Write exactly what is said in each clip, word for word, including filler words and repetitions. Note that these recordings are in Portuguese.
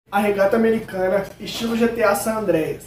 A regata americana, estilo G T A San Andreas.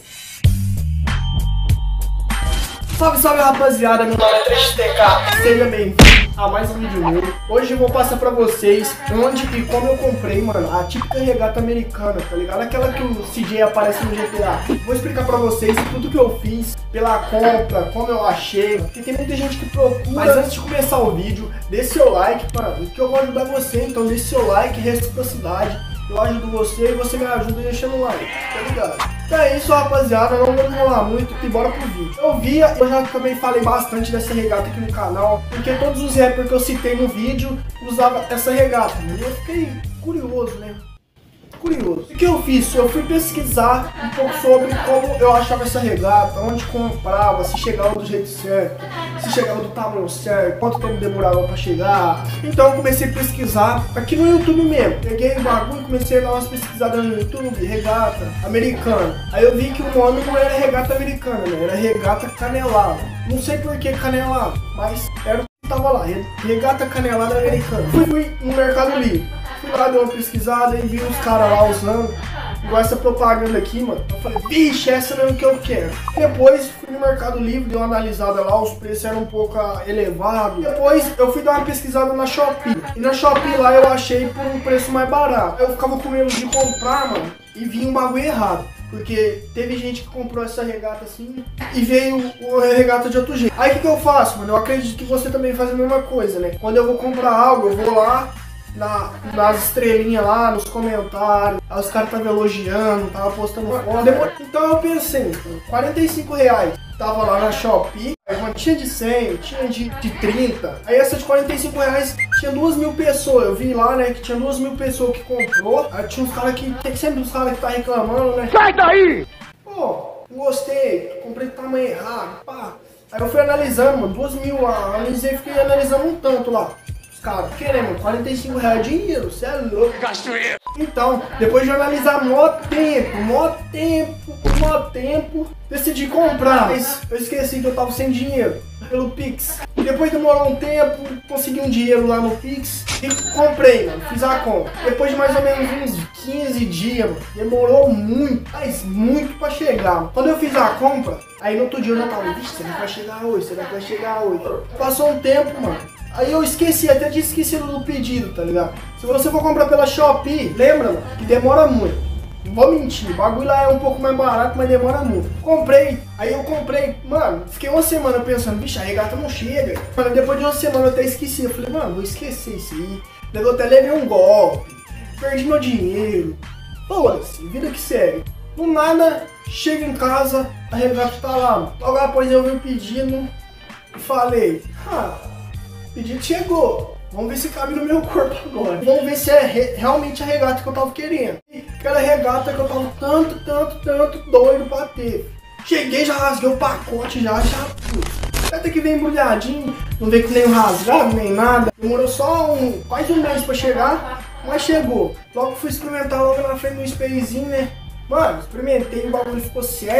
Salve, salve rapaziada, meu nome é três T K, seja bem-vindo a mais um vídeo meu. Hoje eu vou passar pra vocês onde e como eu comprei, mano, a típica regata americana, tá ligado? Aquela que o C J aparece no G T A. Vou explicar pra vocês tudo que eu fiz pela compra, como eu achei, porque tem muita gente que procura. Mas antes de começar o vídeo, dê seu like, mano, que eu vou ajudar você, então dê seu like, reciprocidade. Eu ajudo você e você me ajuda deixando o like, tá ligado? Então é isso, rapaziada, não vou enrolar muito e bora pro vídeo. Eu via, eu já também falei bastante dessa regata aqui no canal, porque todos os rappers que eu citei no vídeo usavam essa regata, né? E eu fiquei curioso, né? Curioso. O que eu fiz? Eu fui pesquisar um pouco sobre como eu achava essa regata, onde comprava, se chegava do jeito certo, se chegava do tamanho certo, quanto tempo demorava pra chegar. Então eu comecei a pesquisar aqui no YouTube mesmo. Peguei o bagulho e comecei a dar umas pesquisadas no YouTube, regata americana. Aí eu vi que o nome não era regata americana, né? Era regata canelada. Não sei por que canelada, mas era o que tava lá, regata canelada americana. Fui, fui no Mercado Livre. Fui lá, dei uma pesquisada e vi os caras lá usando, igual essa propaganda aqui, mano. Eu falei, vixe, essa não é o que eu quero. Depois fui no Mercado Livre, dei uma analisada lá, os preços eram um pouco elevados. Depois eu fui dar uma pesquisada na Shopee. E na Shopee lá eu achei por um preço mais barato. Eu ficava com medo de comprar, mano, e vi um bagulho errado. Porque teve gente que comprou essa regata assim e veio a regata de outro jeito. Aí o que, que eu faço, mano? Eu acredito que você também faz a mesma coisa, né? Quando eu vou comprar algo, eu vou lá Na, nas estrelinhas lá, nos comentários, aí os caras estavam elogiando, tava postando foto. Então eu pensei, quarenta e cinco reais, tava lá na Shopee, tinha de cem, tinha de, de trinta, aí essa de quarenta e cinco reais tinha duas mil pessoas, eu vi lá, né, que tinha duas mil pessoas que comprou, aí tinha uns caras que, tem sempre uns caras que tá reclamando, né. Sai daí! Pô, não gostei, comprei do tamanho errado, pá. Aí eu fui analisando, mano, duas mil, analisei e fiquei analisando um tanto lá. Cara, queremos quarenta e cinco reais de dinheiro, você é louco. Então, depois de analisar mó tempo, mó tempo, mó tempo, decidi comprar. Mas eu esqueci que eu tava sem dinheiro pelo Pix. Depois demorou um tempo, consegui um dinheiro lá no Pix e comprei, mano, fiz a compra. Depois de mais ou menos uns quinze dias, mano, demorou muito, mas muito pra chegar. Mano. Quando eu fiz a compra, aí no outro dia eu já tava, vixe, será que vai chegar hoje? Será que vai chegar hoje? Passou um tempo, mano. Aí eu esqueci, até tinha esquecido do pedido, tá ligado? Se você for comprar pela Shopee, lembra, mano, que demora muito. Não vou mentir, o bagulho lá é um pouco mais barato, mas demora muito. Comprei, aí eu comprei, mano, fiquei uma semana pensando, bicho, a regata não chega. Mano, depois de uma semana eu até esqueci, eu falei, mano, vou esquecer isso aí. Eu até levei um golpe, perdi meu dinheiro. Foda-se, vida que segue. Do nada, chego em casa, a regata tá lá, mano. Logo após eu vi o pedido e falei, ah... O pedido chegou, vamos ver se cabe no meu corpo agora. Vamos ver se é re realmente a regata que eu tava querendo. Aquela regata que eu tava tanto, tanto, tanto doido pra ter. Cheguei, já rasguei o pacote, já, já tudo. Até que veio embrulhadinho, não veio com nenhum rasgado, nem nada. Demorou só um, quase um mês pra chegar, mas chegou. Logo fui experimentar logo na frente do espelhozinho, né? Mano, experimentei, o bagulho ficou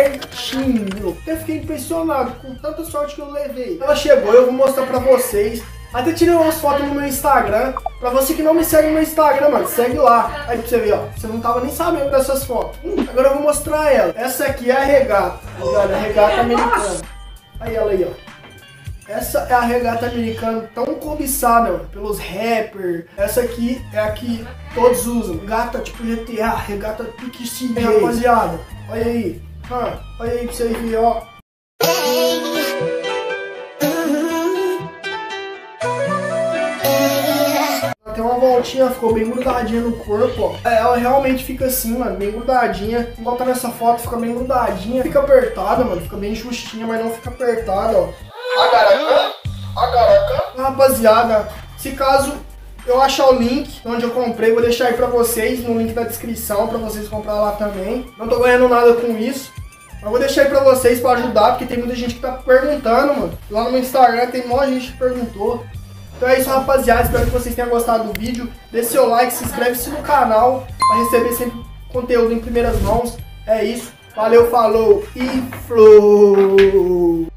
certinho. Até fiquei impressionado com tanta sorte que eu levei. Ela chegou, eu vou mostrar pra vocês. Até tirei umas fotos no meu Instagram. Pra você que não me segue no meu Instagram, mano, segue lá. Aí pra você ver, ó. Você não tava nem sabendo dessas fotos. Hum, agora eu vou mostrar ela. Essa aqui é a regata. Olha, a regata americana. Aí ela aí, ó. Essa é a regata americana tão cobiçada, mano, pelos rappers. Essa aqui é a que todos usam. Regata tipo G T A, regata pique C J, rapaziada. Olha aí. Ah, olha aí pra vocês verem, ó. Tem uma voltinha, ficou bem grudadinha no corpo, ó. Ela realmente fica assim, mano, bem grudadinha. Igual tá nessa foto, fica bem grudadinha. Fica apertada, mano, fica bem justinha, mas não fica apertada, ó. Agaracan, agaracan. Rapaziada, se caso eu achar o link onde eu comprei, vou deixar aí pra vocês, no link da descrição, pra vocês comprar lá também. Não tô ganhando nada com isso, mas vou deixar aí pra vocês pra ajudar, porque tem muita gente que tá perguntando, mano. Lá no meu Instagram tem muita gente que perguntou. Então é isso, rapaziada, espero que vocês tenham gostado do vídeo. Deixe seu like, se inscreve-se no canal para receber sempre conteúdo em primeiras mãos. É isso, valeu, falou e flow!